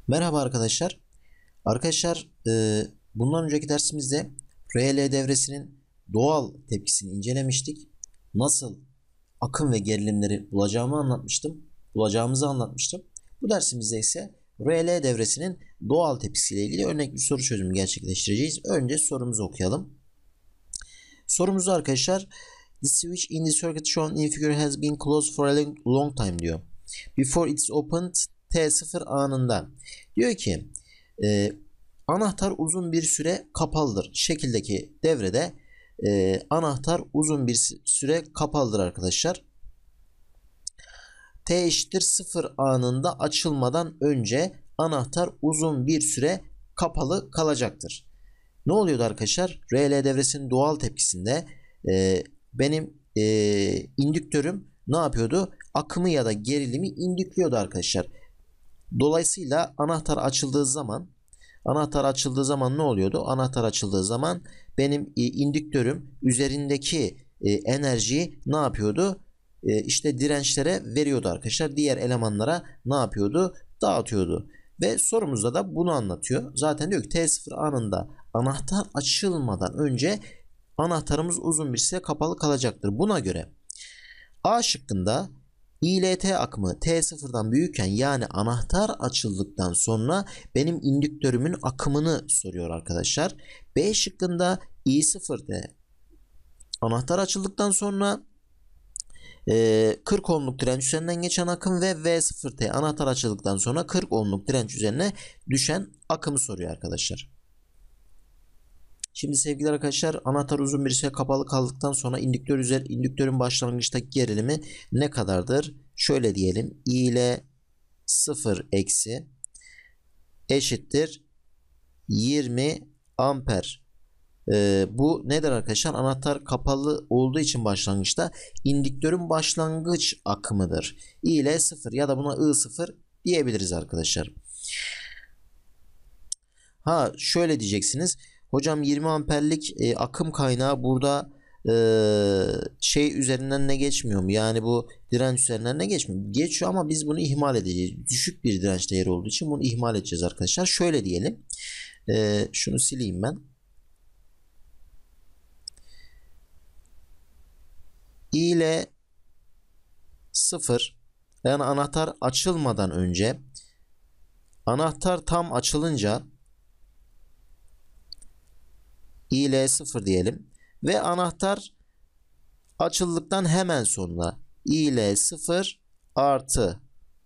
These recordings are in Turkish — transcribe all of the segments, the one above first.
Merhaba arkadaşlar. Arkadaşlar bundan önceki dersimizde RL devresinin doğal tepkisini incelemiştik. Nasıl akım ve gerilimleri bulacağımızı anlatmıştım. Bu dersimizde ise RL devresinin doğal tepkisiyle ilgili örnek bir soru çözümü gerçekleştireceğiz. Önce sorumuzu okuyalım. Sorumuzda arkadaşlar, the switch in the circuit shown in figure has been closed for a long time diyor. Before it's opened T0 anında. Diyor ki anahtar uzun bir süre kapalıdır. Şekildeki devrede anahtar uzun bir süre kapalıdır arkadaşlar. T eşittir 0 anında açılmadan önce anahtar uzun bir süre kapalı kalacaktır. Ne oluyordu arkadaşlar? RL devresinin doğal tepkisinde benim indüktörüm ne yapıyordu? Akımı ya da gerilimi indükliyordu arkadaşlar. Dolayısıyla anahtar açıldığı zaman ne oluyordu? Anahtar açıldığı zaman benim indüktörüm üzerindeki enerjiyi ne yapıyordu? İşte dirençlere veriyordu arkadaşlar. Diğer elemanlara ne yapıyordu? Dağıtıyordu. Ve sorumuzda da bunu anlatıyor. Zaten diyor ki T0 anında anahtar açılmadan önce anahtarımız uzun bir süre kapalı kalacaktır. Buna göre A şıkkında ILT akımı T0'dan büyükken, yani anahtar açıldıktan sonra benim indüktörümün akımını soruyor arkadaşlar. B şıkkında I0'de anahtar açıldıktan sonra 40 ohmluk direnç üzerinden geçen akım ve V0T anahtar açıldıktan sonra 40 ohmluk direnç üzerine düşen akımı soruyor arkadaşlar. Şimdi sevgili arkadaşlar, anahtar uzun bir süre kapalı kaldıktan sonra indüktörün başlangıçtaki gerilimi ne kadardır? Şöyle diyelim. I ile 0 eksi eşittir 20 amper. Bu nedir arkadaşlar? Anahtar kapalı olduğu için başlangıçta indüktörün başlangıç akımıdır. I ile 0 ya da buna I0 diyebiliriz arkadaşlar. Ha, şöyle diyeceksiniz. Hocam 20 amperlik akım kaynağı burada şey üzerinden ne geçmiyor mu? Yani bu direnç üzerinden ne geçmiyor mu? Geçiyor ama biz bunu ihmal edeceğiz. Düşük bir direnç değeri olduğu için bunu ihmal edeceğiz arkadaşlar. Şöyle diyelim. Şunu sileyim ben. I ile 0, yani anahtar açılmadan önce, anahtar tam açılınca I ile 0 diyelim ve anahtar açıldıktan hemen sonra I ile 0 artı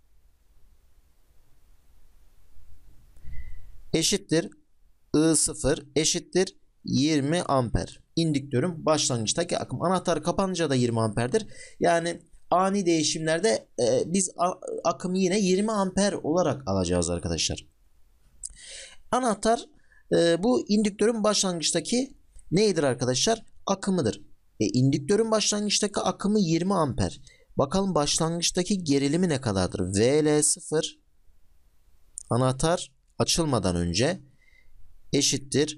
eşittir I0 eşittir 20 amper. İndüktörün başlangıçtaki akım. Anahtar kapanınca da 20 amperdir. Yani ani değişimlerde biz akımı yine 20 amper olarak alacağız arkadaşlar. Anahtar bu indüktörün başlangıçtaki neydir arkadaşlar? Akımıdır. İndüktörün başlangıçtaki akımı 20 amper. Bakalım başlangıçtaki gerilimi ne kadardır? VL0 anahtar açılmadan önce eşittir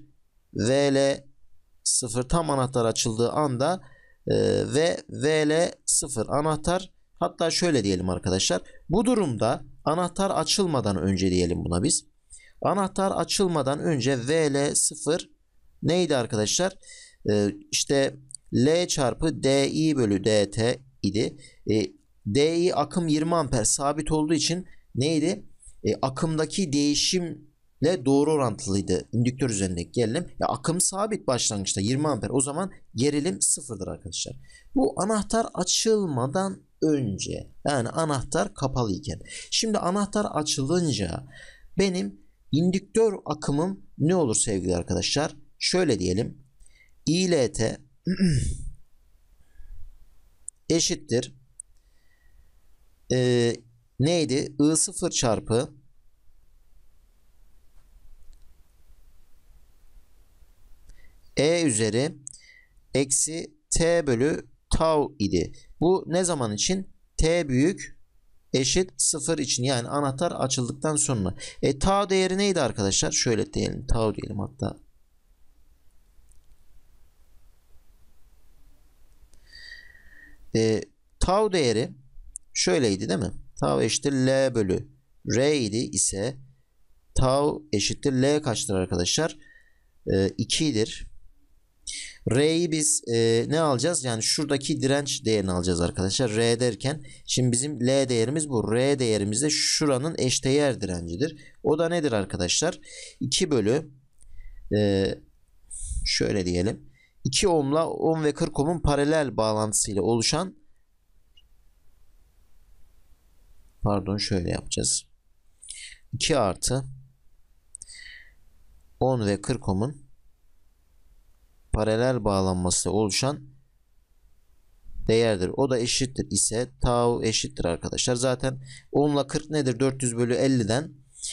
VL0 tam anahtar açıldığı anda ve VL0 anahtar, hatta şöyle diyelim arkadaşlar. Bu durumda anahtar açılmadan önce diyelim buna biz. Anahtar açılmadan önce VL0 neydi arkadaşlar? İşte L çarpı DI bölü DT idi. DI akım 20 amper sabit olduğu için neydi? Akımdaki değişimle doğru orantılıydı. İndüktör üzerindeki gerilim. Ya akım sabit başlangıçta 20 amper. O zaman gerilim sıfırdır arkadaşlar. Bu anahtar açılmadan önce, yani anahtar kapalı iken. Şimdi anahtar açılınca benim indüktör akımım ne olur sevgili arkadaşlar? Şöyle diyelim. ILT eşittir neydi? I0 çarpı E üzeri eksi T bölü tau idi. Bu ne zaman için? T büyük eşit 0 için, yani anahtar açıldıktan sonra. Tau değeri neydi arkadaşlar? Şöyle diyelim. Tau diyelim hatta. Tau değeri şöyleydi değil mi? Tau eşittir L bölü R idi ise tau eşittir. L kaçtır arkadaşlar? 2'dir. R'yi biz ne alacağız? Yani şuradaki direnç değerini alacağız arkadaşlar. R derken şimdi bizim L değerimiz bu. R değerimiz de şuranın eşdeğer direncidir. O da nedir arkadaşlar? 2 bölü şöyle diyelim. 2 ohm'la 10 ve 40 ohm'un paralel bağlantısıyla oluşan, pardon şöyle yapacağız. 2 artı 10 ve 40 ohm'un paralel bağlanması oluşan değerdir. O da eşittir ise tau eşittir arkadaşlar. Zaten 10 ile 40 nedir? 400 bölü 50'den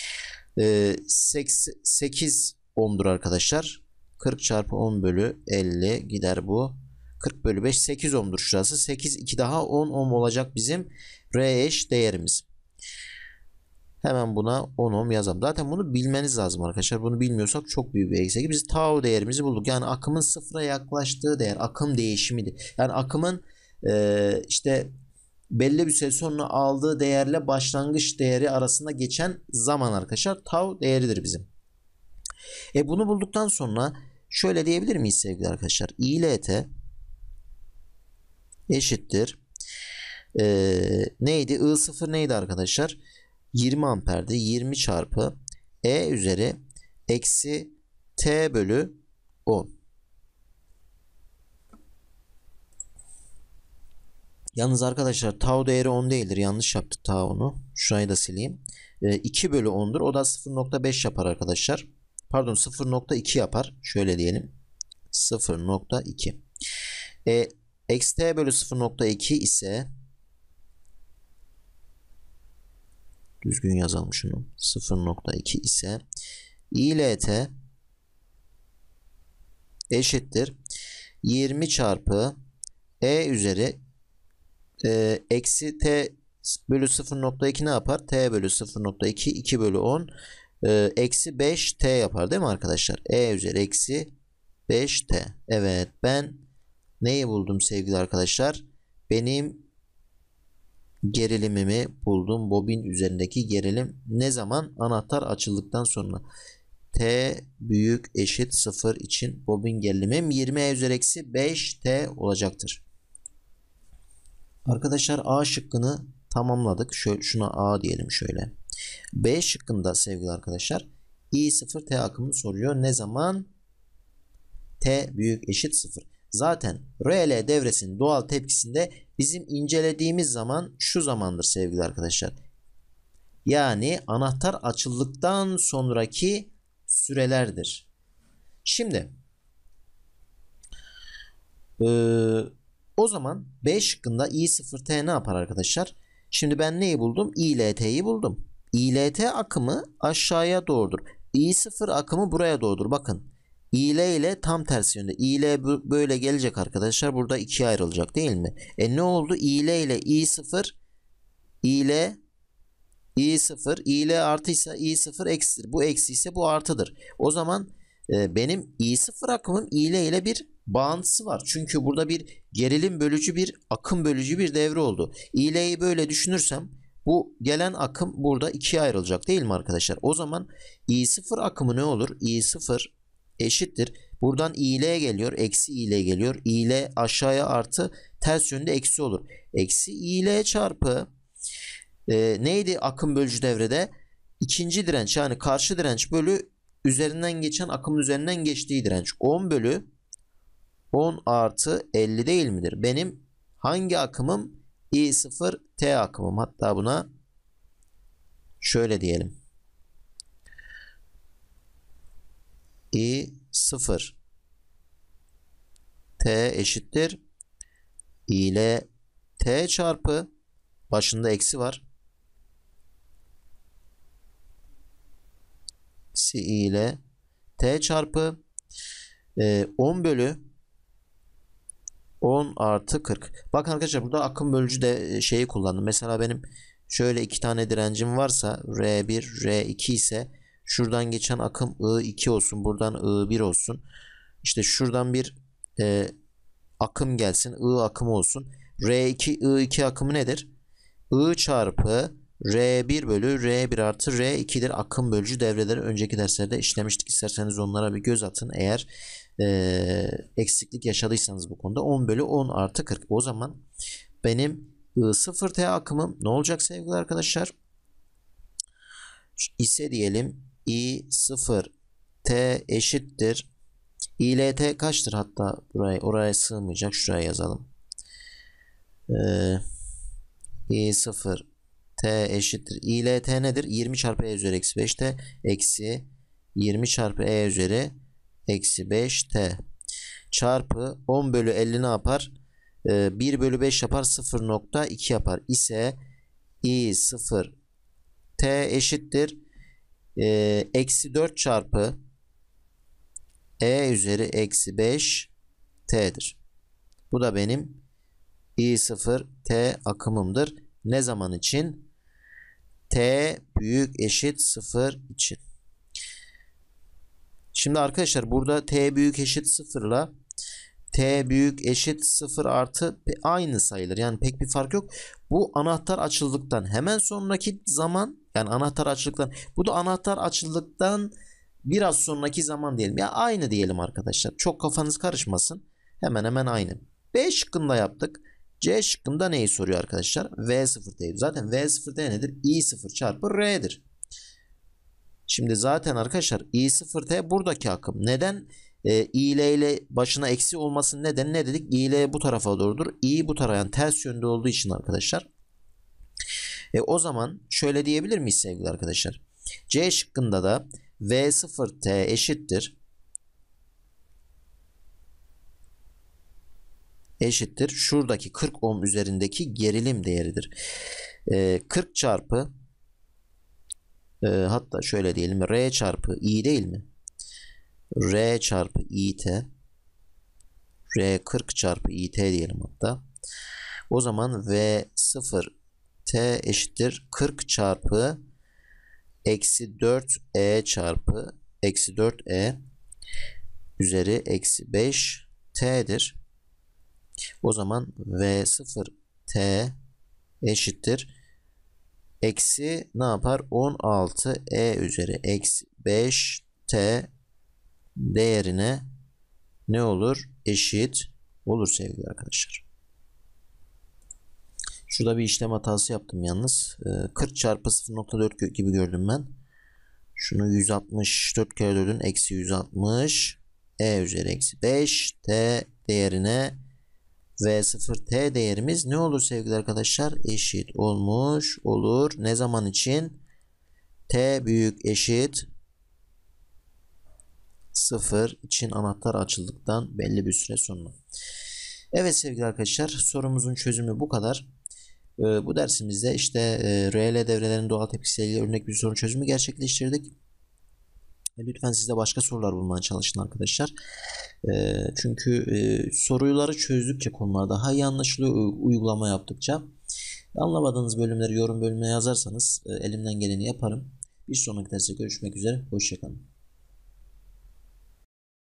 8 ohm'dur arkadaşlar. 40 çarpı 10 bölü 50 gider bu. 40 bölü 5 8 ohm'dur şurası. 8 2 daha 10 ohm olacak bizim R eş değerimiz. Hemen buna 10 ohm yazalım. Zaten bunu bilmeniz lazım arkadaşlar. Bunu bilmiyorsak çok büyük bir eksik. Biz tau değerimizi bulduk. Yani akımın sıfıra yaklaştığı değer. Akım değişimidir. Yani akımın işte belli bir süre sonra aldığı değerle başlangıç değeri arasında geçen zaman arkadaşlar tau değeridir bizim. Bunu bulduktan sonra şöyle diyebilir miyiz sevgili arkadaşlar? ILT eşittir. Neydi? I0 neydi arkadaşlar? 20 amperdi. 20 çarpı E üzeri eksi T bölü 10. Yalnız arkadaşlar tau değeri 10 değildir. Yanlış yaptık tau'nu. Şurayı da sileyim. 2 bölü 10'dur. O da 0.5 yapar arkadaşlar. Pardon 0.2 yapar. Şöyle diyelim. 0.2. Eksi T bölü 0.2 ise düzgün yazalım şunu. 0.2 ise ILT eşittir 20 çarpı E üzeri eksi T bölü 0.2 ne yapar? T bölü 0.2 2 bölü 10 eksi 5 T yapar değil mi arkadaşlar? E üzeri eksi 5 T. Evet, ben neyi buldum sevgili arkadaşlar? Benim gerilimimi buldum. Bobin üzerindeki gerilim ne zaman? Anahtar açıldıktan sonra. T büyük eşit 0 için bobin gerilimim 20 E üzeri eksi 5 T olacaktır. Arkadaşlar A şıkkını tamamladık. Şuna A diyelim şöyle. B şıkkında sevgili arkadaşlar I0 T akımını soruyor. Ne zaman? T büyük eşit 0. Zaten RL devresinin doğal tepkisinde bizim incelediğimiz zaman şu zamandır sevgili arkadaşlar. Yani anahtar açıldıktan sonraki sürelerdir. Şimdi o zaman B şıkkında I0T ne yapar arkadaşlar? Şimdi ben neyi buldum? ILT'yi buldum. ILT akımı aşağıya doğrudur. I0 akımı buraya doğrudur. Bakın. IL ile tam tersi yönde. IL böyle gelecek arkadaşlar. Burada ikiye ayrılacak değil mi? Ne oldu? IL ile I0 I0 IL artıysa I0 eksidir. Bu eksi ise bu artıdır. O zaman benim I0 akımım IL ile bir bağıntısı var. Çünkü burada bir gerilim bölücü bir akım bölücü bir devre oldu. IL'yi böyle düşünürsem bu gelen akım burada ikiye ayrılacak değil mi arkadaşlar? O zaman I0 akımı ne olur? I0 eşittir. Buradan IL geliyor. Eksi IL geliyor. IL aşağıya artı ters yönde eksi olur. Eksi IL çarpı neydi akım bölücü devrede? İkinci direnç yani karşı direnç bölü üzerinden geçen akımın üzerinden geçtiği direnç. 10 bölü 10 artı 50 değil midir? Benim hangi akımım? I0 T akımım. Hatta buna şöyle diyelim. I0 T eşittir ile T çarpı başında eksi var. Eksi ile T çarpı 10 bölü 10 artı 40. Bakın arkadaşlar burada akım bölücü de şeyi kullandım. Mesela benim şöyle iki tane direncim varsa R1, R2 ise şuradan geçen akım I2 olsun. Buradan I1 olsun. İşte şuradan bir akım gelsin. I akımı olsun. R2, I2 akımı nedir? I çarpı R1 bölü R1 artı R2'dir akım bölücü devreleri önceki derslerde işlemiştik. İsterseniz onlara bir göz atın. Eğer eksiklik yaşadıysanız bu konuda 10 bölü 10 artı 40. O zaman benim I0T akımım ne olacak sevgili arkadaşlar? İse diyelim I0T eşittir. ILT kaçtır? Hatta oraya sığmayacak. Şuraya yazalım. I0 T eşittir. ILT nedir? 20 çarpı E üzeri eksi 5T eksi 20 çarpı E üzeri eksi 5T çarpı 10 bölü 50 ne yapar? 1 bölü 5 yapar. 0,2 yapar. İse I0 T eşittir. Eksi 4 çarpı E üzeri eksi 5 T'dir. Bu da benim I0 T akımımdır. Ne zaman için? T büyük eşit 0 için. Şimdi arkadaşlar burada T büyük eşit 0 ile T büyük eşit 0 artı aynı sayılır. Yani pek bir fark yok. Bu anahtar açıldıktan hemen sonraki zaman, yani anahtar açıldıktan, bu da anahtar açıldıktan biraz sonraki zaman diyelim. Ya aynı diyelim arkadaşlar. Çok kafanız karışmasın. Hemen hemen aynı. B şıkkında yaptık. C şıkkında neyi soruyor arkadaşlar? V0T. Zaten V0T nedir? I0 çarpı R'dir. Şimdi zaten arkadaşlar I0T buradaki akım. Neden? İ ile başına eksi olmasının nedeni ne dedik? İ ile bu tarafa doğrudur. İ bu tarafa, yani ters yönde olduğu için arkadaşlar. O zaman şöyle diyebilir miyiz sevgili arkadaşlar? C şıkkında da V0T eşittir. Şuradaki 40 ohm üzerindeki gerilim değeridir. 40 çarpı hatta şöyle diyelim, R çarpı I değil mi? R çarpı IT, R 40 çarpı IT diyelim hatta. O zaman V0T eşittir 40 çarpı eksi 4E çarpı eksi 4E üzeri eksi 5 T'dir. O zaman V0T eşittir. Eksi ne yapar? 16 E üzeri eksi 5 T değerine ne olur? Eşit olur sevgili arkadaşlar. Şurada bir işlem hatası yaptım yalnız. 40 çarpı 0,4 gibi gördüm ben. Şunu 164 kere 4'ün eksi 160 E üzeri eksi 5 T değerine V0T değerimiz ne olur sevgili arkadaşlar? Eşit olmuş olur. Ne zaman için? T büyük eşit 0 için anahtar açıldıktan belli bir süre sonra. Evet sevgili arkadaşlar, sorumuzun çözümü bu kadar. Bu dersimizde işte RL devrelerin doğal tepkisiyle ilgili örnek bir soru çözümü gerçekleştirdik. Lütfen siz de başka sorular bulmaya çalışın arkadaşlar. Çünkü soruları çözdükçe konular daha iyi anlaşılıyor, uygulama yaptıkça. Anlamadığınız bölümleri yorum bölümüne yazarsanız elimden geleni yaparım. Bir sonraki derste görüşmek üzere. Hoşça kalın.